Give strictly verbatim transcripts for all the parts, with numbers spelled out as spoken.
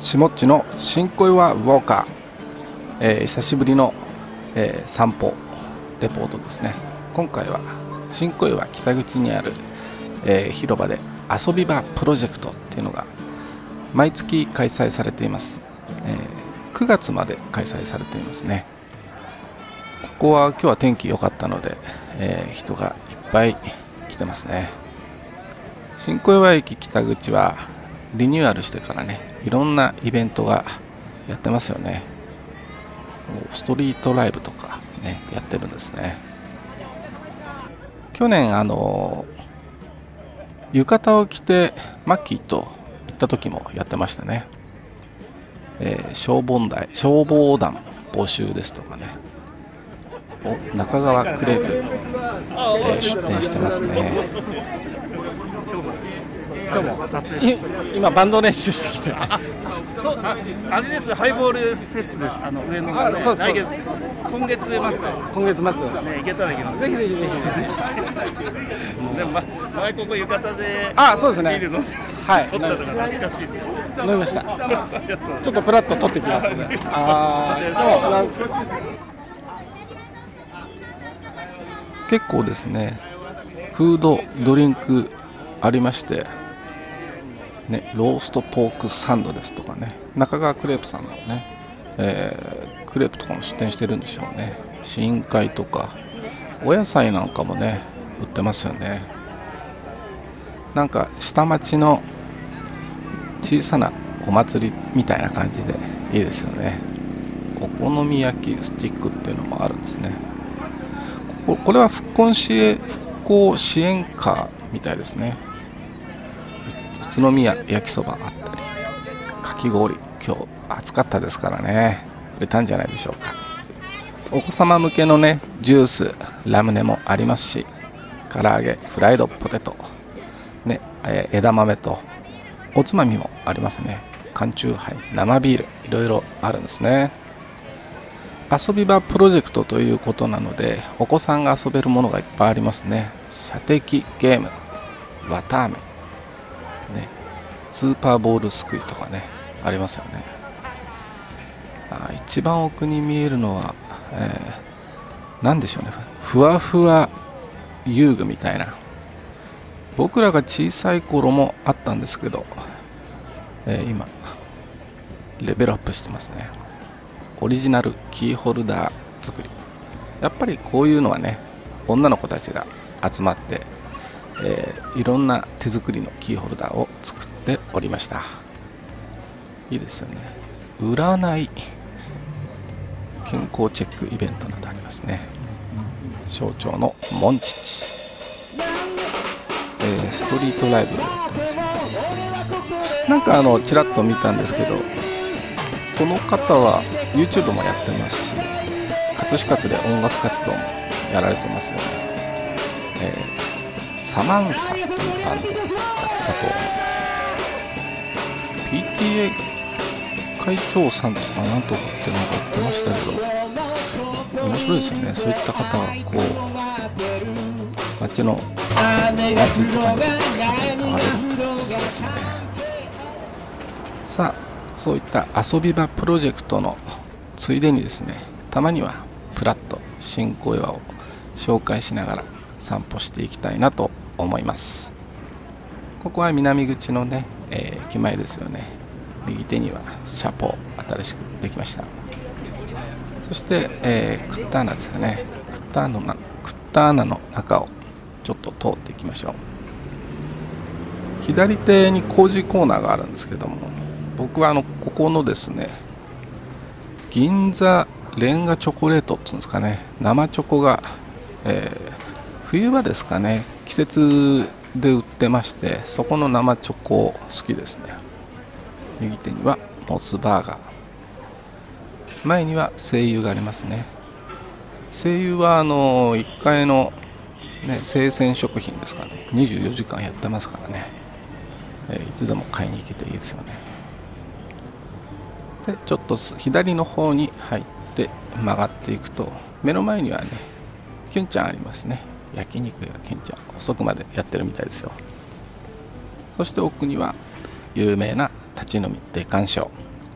しもっちの新小岩ウォーカー、えー、久しぶりの、えー、散歩レポートですね。今回は新小岩北口にある、えー、広場で遊び場プロジェクトっていうのが毎月開催されています。えー、くがつまで開催されていますね。ここは今日は天気良かったので、えー、人がいっぱい来てますね。新小岩駅北口はリニューアルしてからね、いろんなイベントがやってますよね。ストリートライブとかね、やってるんですね。去年あの浴衣を着てマッキーと行った時もやってましたね。えー、消防団消防団募集ですとかね。お中川クレープ、えー、出店してますね。 今日も今バンド練習してきて、あ、 そう、あ、あれですね、ハイボールフェスです。あの上野の、ね、 そうそう、 今月末、 今月末ね、行けたら行きます。 ぜひぜひぜひ。 でも、ま、前ここ浴衣で、 あ、そうですね。 ビールのはい、 撮ったのが懐かしいですよ。 飲みました。ちょっとプラッと撮ってきますね。ああ、でも結構ですね、フードドリンクありまして。ね、ローストポークサンドですとかね、中川クレープさんのね、えー、クレープとかも出店してるんでしょうね。試飲会とかお野菜なんかもね売ってますよね。なんか下町の小さなお祭りみたいな感じでいいですよね。お好み焼きスティックっていうのもあるんですね。ここれは復興支援復興支援カーみたいですね。宇都宮焼きそばあったり、かき氷、今日暑かったですからね、売れたんじゃないでしょうか。お子様向けのねジュース、ラムネもありますし、唐揚げ、フライドポテト、ね、えー、枝豆とおつまみもありますね。缶チューハイ、生ビール、いろいろあるんですね。遊び場プロジェクトということなので、お子さんが遊べるものがいっぱいありますね。射的ゲーム、わたあめね、スーパーボールすくいとかねありますよね。あ、一番奥に見えるのは、えー、何でしょうね、ふわふわ遊具みたいな。僕らが小さい頃もあったんですけど、えー、今レベルアップしてますね。オリジナルキーホルダー作り、やっぱりこういうのはね、女の子たちが集まってえー、いろんな手作りのキーホルダーを作っておりました。いいですよね。占い、健康チェックイベントなどありますね。省庁のモンチッチ、えー、ストリートライブをやってますね。なんかあのちらっと見たんですけど、この方は YouTube もやってますし、葛飾区で音楽活動もやられてますよね。えーサマンサっていうバンドだったと思います。 ピーティーエー 会長さんとかなんとかってなんか言ってましたけど、面白いですよね。そういった方がこう街の祭りとかに変われるっていうことですね。さあ、そういった遊び場プロジェクトのついでにですね、たまにはプラッと新小岩を紹介しながら散歩していきたいなと思います。ここは南口のね、えー、駅前ですよね。右手にはシャポ新しくできました。そして、えー、クッターナですよね。クッターナのクッターナの中をちょっと通っていきましょう。左手に工事コーナーがあるんですけども、僕はあのここのですね、銀座レンガチョコレートっていうんですかね、生チョコが、えー冬場ですかね、季節で売ってまして、そこの生チョコ好きですね。右手にはモスバーガー、前には西友がありますね。西友はあのいっかいの、ね、生鮮食品ですからね、にじゅうよじかんやってますからね、えー、いつでも買いに行けていいですよね。でちょっと左の方に入って曲がっていくと、目の前にはねキュンちゃんありますね。焼肉やキュンちゃん、遅くまでやってるみたいですよ。そして奥には有名な立ち飲みデカンショー、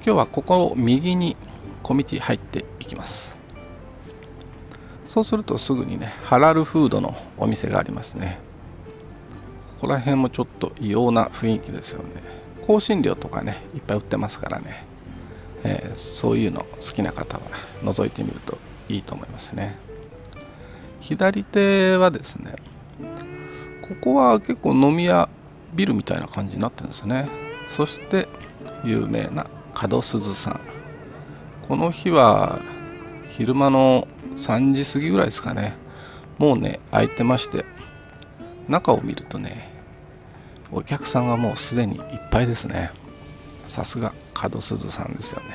今日はここを右に小道入っていきます。そうするとすぐにねハラルフードのお店がありますね。ここら辺もちょっと異様な雰囲気ですよね。香辛料とかねいっぱい売ってますからね、えー、そういうの好きな方は覗いてみるといいと思いますね。左手はですね、ここは結構飲み屋ビルみたいな感じになってるんですね。そして有名な門鈴さん、この日は昼間のさんじ過ぎぐらいですかね、もうね開いてまして、中を見るとねお客さんがもうすでにいっぱいですね。さすが門鈴さんですよね。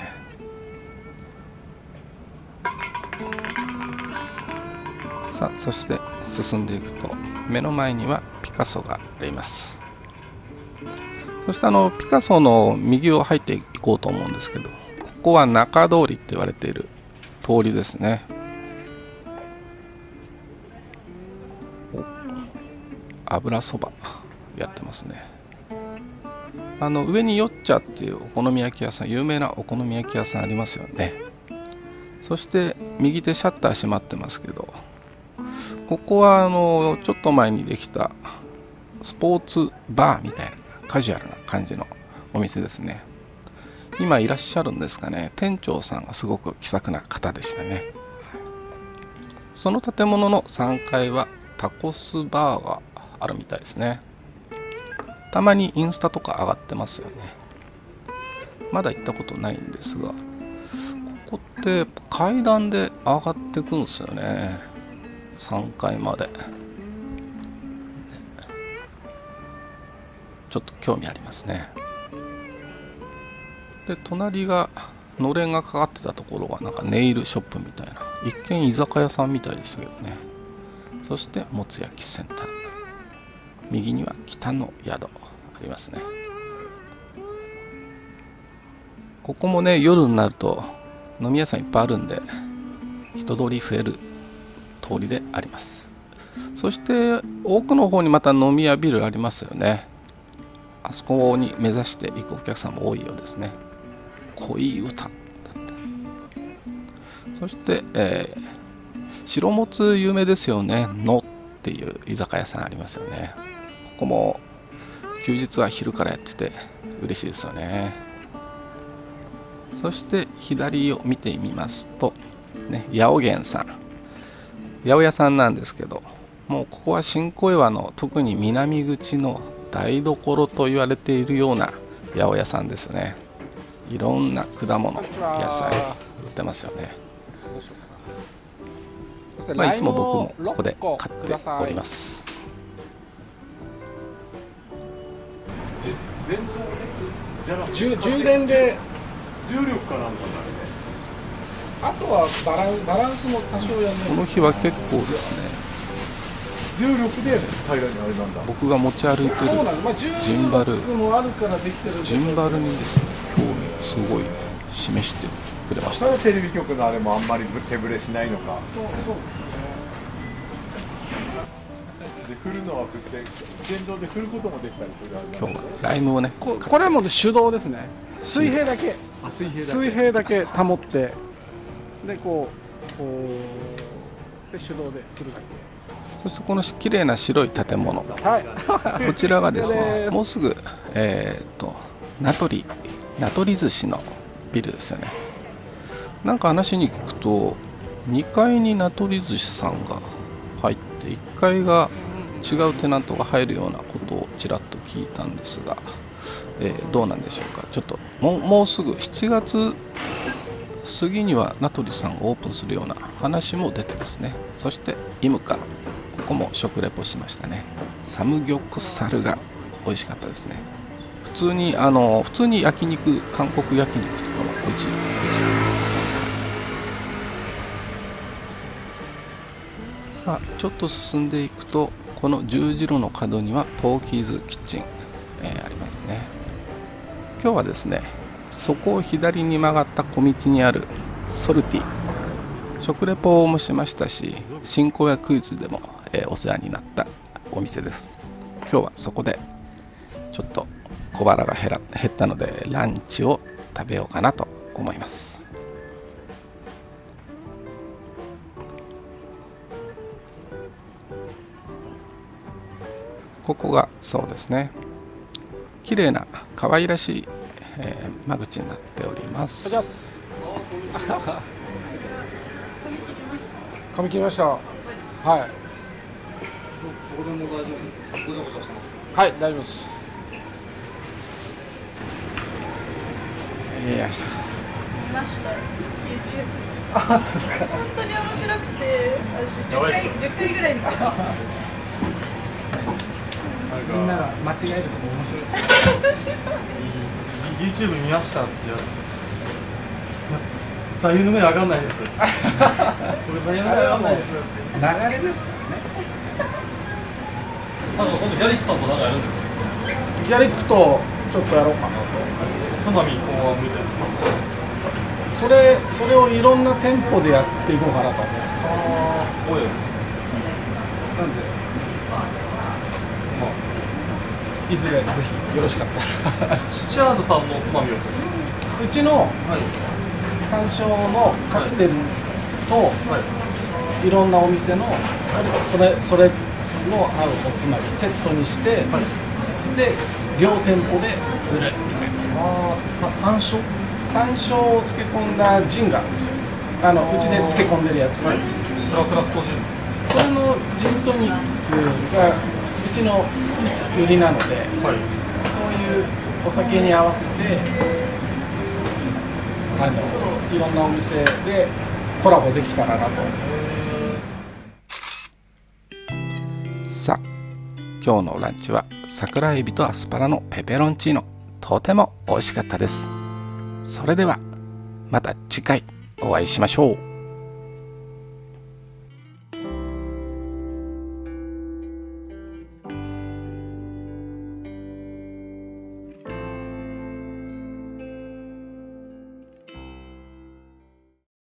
さあそして進んでいくと目の前にはピカソがあります。そしてあのピカソの右を入っていこうと思うんですけど、ここは中通りって言われている通りですね。油そばやってますね。あの上によっちゃっていうお好み焼き屋さん、有名なお好み焼き屋さんありますよね。そして右手シャッター閉まってますけど、ここはあのちょっと前にできたスポーツバーみたいなカジュアルな感じのお店ですね。今いらっしゃるんですかね。店長さんがすごく気さくな方でしたね。その建物のさんがいはタコスバーがあるみたいですね。たまにインスタとか上がってますよね。まだ行ったことないんですが、ここって階段で上がってくんですよね、さんがいまで。ちょっと興味ありますね。で隣がのれんがかかってたところがなんかネイルショップみたいな、一見居酒屋さんみたいでしたけどね。そしてもつ焼きセンター、右には北の宿ありますね。ここもね夜になると飲み屋さんいっぱいあるんで人通り増える通りであります。そして奥の方にまた飲み屋ビルありますよね。あそこに目指して行くお客さんも多いようですね。恋歌だって。そして、えー、白もつ有名ですよね。のっていう居酒屋さんありますよね。ここも休日は昼からやってて嬉しいですよね。そして左を見てみますとね、八百源さん、八百屋さんなんですけど、もうここは新小岩の特に南口の台所と言われているような八百屋さんですね。いろんな果物、野菜売ってますよね。まあ、いつも僕もここで買っております。 充電で重力かなんかあとはバランバランスも多少やね。 この日は結構ですね。 重力で平らにあれなんだ。 僕が持ち歩いてるジンバル、ジンバルにですね、興味すごい示してくれました。 だからテレビ局のあれもあんまり手ぶれしないのか。そうそうで振るのは振って電動で振ることもできたりするあれ。 今日はライムをね、 こ, これはもう手動ですね。水平だけあ水平だけ水平だけ保ってでこうこうで手動で振るだけ。 そしてこの綺麗な白い建物、 はい、 こちらがですね、もうすぐ、えー、と名取名取寿司のビルですよね。なんか話に聞くとにかいに名取寿司さんが入っていっかいが違うテナントが入るようなことをちらっと聞いたんですが、えー、どうなんでしょうか。ちょっともう、もうすぐしちがつ過ぎには名取さんがオープンするような話も出てますね。そしてイムカ、ここも食レポしましたね。サムギョプサルが美味しかったですね。普通にあの普通に焼肉、韓国焼肉とかも美味しいですよ。さあちょっと進んでいくとこの十字路の角にはポーキーズキッチン、えー、ありますね。今日はですね、そこを左に曲がった小道にあるソルティ、食レポもしましたし、新小屋クイズでも、えー、お世話になったお店です。今日はそこでちょっと小腹が減ら減ったのでランチを食べようかなと思います。ここがそうですね、綺麗な可愛らしい、えー、間口になっております。 髪切りました。はい。はい、大丈夫です。いや、 見ました。YouTube。 あ、そうですか。 本当に面白くて、私じゅっかい、じゅっかいぐらい見てます。 みんなが間違えるとこ面白い。 YouTube 見ましたってやつ。座右の銘上がんないです。僕座右の銘上がんないです。 流れですからね。 あと今度ヤリックさんとなんかやるんですか。 ヤリックとちょっとやろうかなと。 つまみ考案みたいな。 それそれをいろんな店舗でやっていこうかなと思うんです。 ああ、すごいですね。 なんで、まあ、いずれぜひよろしかったら。 チチャードさんのつまみを。 うちのはい。 山椒のカクテルと、 はい。 いろんなお店のそれそれそれの合うおつまみセットにして、 はい。 で両店舗で売る。 ああ、さ山椒。 山椒を漬け込んだジンがあるんですよ。あのうちで漬け込んでるやつ、 はい。クラクラットジン。 それのジントニックがうちの売りなので、 はい。 そういうお酒に合わせてあのいろんなお店でコラボできたらなと。 さあ、今日のランチは桜エビとアスパラのペペロンチーノ、とても美味しかったです。それではまた次回お会いしましょう。